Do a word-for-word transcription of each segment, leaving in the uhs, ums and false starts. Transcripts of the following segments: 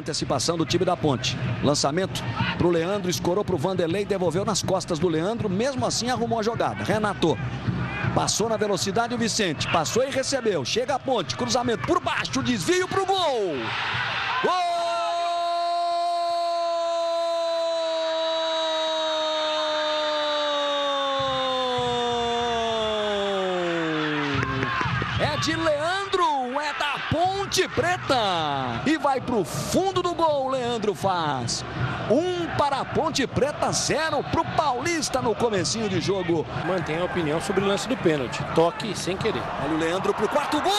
antecipação do time da Ponte. Lançamento para o Leandro, escorou para o Vanderlei, devolveu nas costas do Leandro, mesmo assim arrumou a jogada. Renato passou na velocidade o Vicente, passou e recebeu. Chega a Ponte, cruzamento por baixo, desvio para o gol. Gol! É de Leandro, é da Ponte Preta. E vai para o fundo do gol, Leandro faz. Um para a Ponte Preta, zero para o Paulista no comecinho de jogo. Mantém a opinião sobre o lance do pênalti. Toque sem querer. Olha o Leandro para o quarto gol.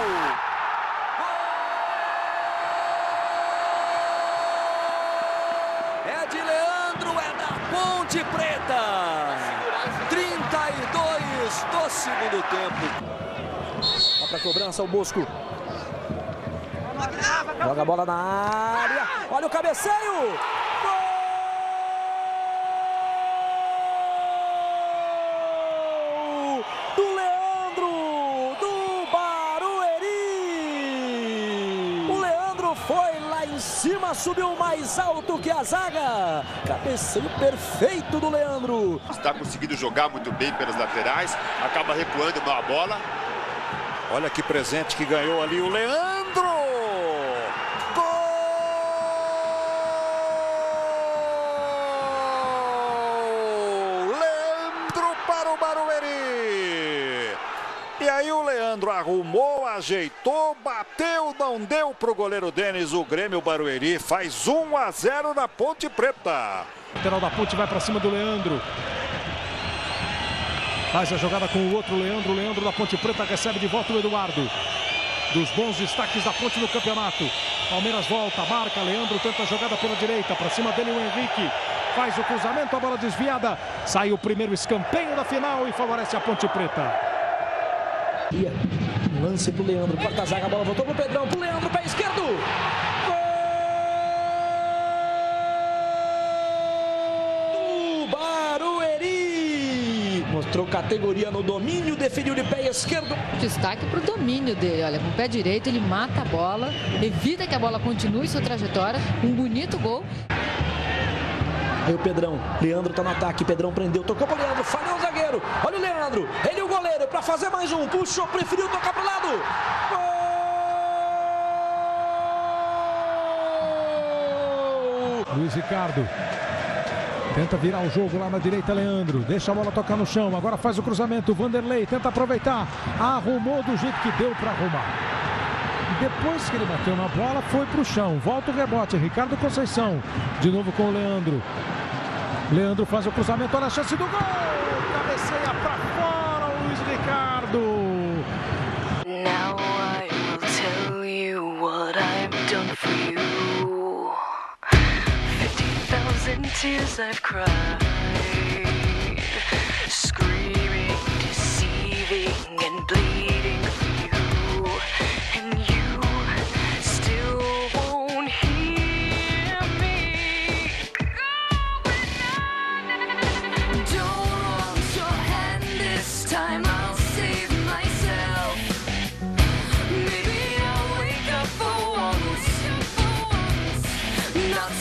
É de Leandro, é da Ponte Preta. trinta e dois do segundo tempo. Para a cobrança, o Bosco. Joga a bola na área. Olha o cabeceio. Gol do Leandro, do Barueri. O Leandro foi lá em cima, subiu mais alto que a zaga. Cabeceio perfeito do Leandro. Está conseguindo jogar muito bem pelas laterais. Acaba recuando mal a bola. Olha que presente que ganhou ali o Leandro! Gol! Leandro para o Barueri! E aí o Leandro arrumou, ajeitou, bateu, não deu para o goleiro Denis. O Grêmio Barueri faz um a zero na Ponte Preta. O lateral da Ponte vai para cima do Leandro. Faz a jogada com o outro Leandro. O Leandro da Ponte Preta recebe de volta o Eduardo. Dos bons destaques da Ponte no campeonato. Palmeiras volta, marca. Leandro tenta a jogada pela direita. Para cima dele o Henrique. Faz o cruzamento, a bola desviada. Sai o primeiro escanteio da final e favorece a Ponte Preta. Lance pro Leandro. Corta a zaga, a bola voltou pro Pedrão. Pro Leandro, pé esquerdo. Mostrou categoria no domínio, definiu de pé esquerdo. Destaque para o domínio dele, olha, com o pé direito ele mata a bola, evita que a bola continue sua trajetória, um bonito gol. Aí o Pedrão, Leandro tá no ataque, Pedrão prendeu, tocou pro Leandro, falhou o zagueiro, olha o Leandro, ele e o goleiro para fazer mais um, puxou, preferiu tocar pro lado. Gol! Luiz Ricardo. Tenta virar o jogo lá na direita, Leandro. Deixa a bola tocar no chão. Agora faz o cruzamento. Vanderlei tenta aproveitar. Arrumou do jeito que deu para arrumar. E depois que ele bateu na bola, foi para o chão. Volta o rebote. Ricardo Conceição. De novo com o Leandro. Leandro faz o cruzamento. Olha a chance do gol. Cabeceia para fora o Luiz Ricardo. Now I will tell you what I've done for you. Tears I've cried, screaming, deceiving and bleeding for you, and you still won't hear me. Don't want your hand this time, I'll save myself. Maybe I'll wake up for once, not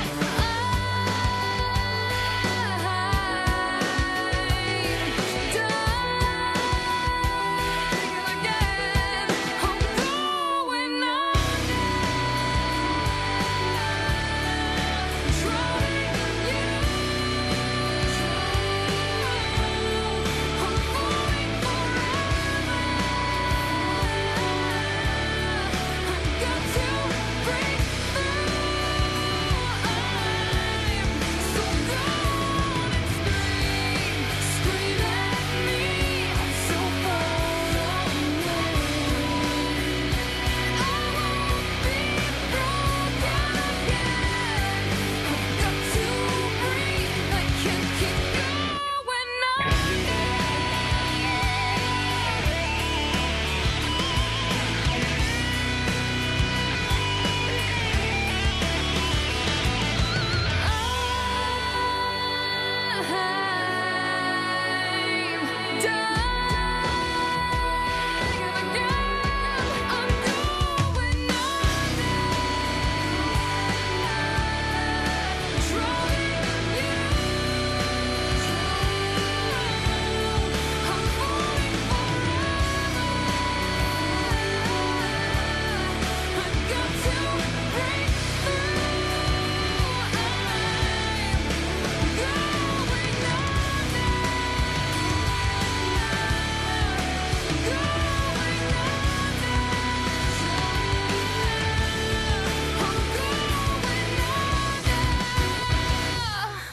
die.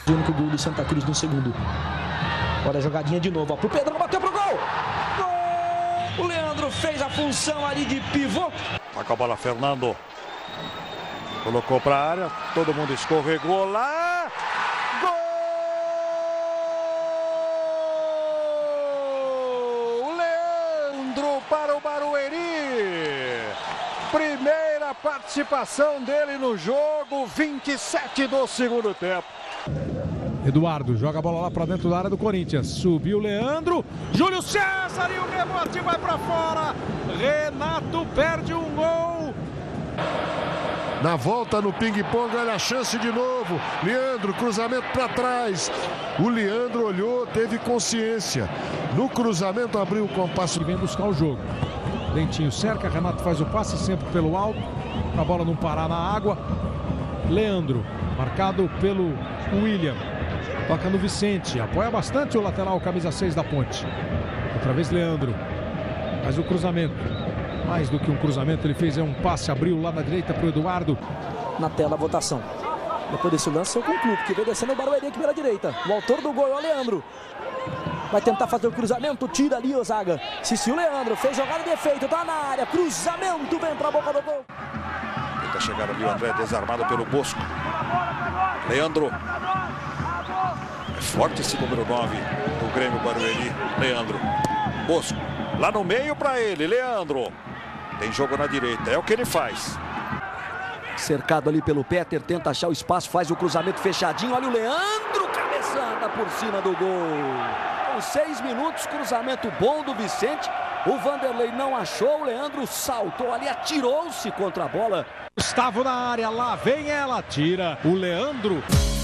O único gol do Santa Cruz no segundo. Olha a jogadinha de novo, ó, pro Pedrão, bateu pro gol! Gol! O Leandro fez a função ali de pivô. Tá com a bola, Fernando. Colocou pra área, todo mundo escorregou lá. Gol! Leandro para o Barueri. Primeira participação dele no jogo, vinte e sete do segundo tempo. Eduardo joga a bola lá para dentro da área do Corinthians. Subiu Leandro. Júlio César e o rebote vai para fora. Renato perde um gol. Na volta no ping-pong, olha a chance de novo. Leandro, cruzamento para trás. O Leandro olhou, teve consciência. No cruzamento abriu o compasso. E vem buscar o jogo. Dentinho cerca, Renato faz o passe sempre pelo alto. Para a bola não parar na água. Leandro, marcado pelo William. Toca no Vicente, apoia bastante o lateral, camisa seis da Ponte. Outra vez Leandro, faz o cruzamento. Mais do que um cruzamento, ele fez é um passe, abriu lá na direita para o Eduardo. Na tela a votação. Depois desse lance eu concluo, que vem descendo o Barueri aqui pela direita. O autor do gol é o Leandro. Vai tentar fazer o cruzamento, tira ali o zaga. Cici, o Leandro, fez jogada de efeito, tá na área. Cruzamento, vem para a boca do gol. Tenta chegar ali o André, desarmado pelo Bosco. Leandro. É forte esse número nove do Grêmio Barueri. Leandro. Bosco. Lá no meio para ele, Leandro. Tem jogo na direita, é o que ele faz. Cercado ali pelo Peter, tenta achar o espaço, faz o cruzamento fechadinho. Olha o Leandro, cabeçada por cima do gol. Com seis minutos, cruzamento bom do Vicente. O Vanderlei não achou, o Leandro saltou ali, atirou-se contra a bola. Gustavo na área, lá vem ela, tira o Leandro.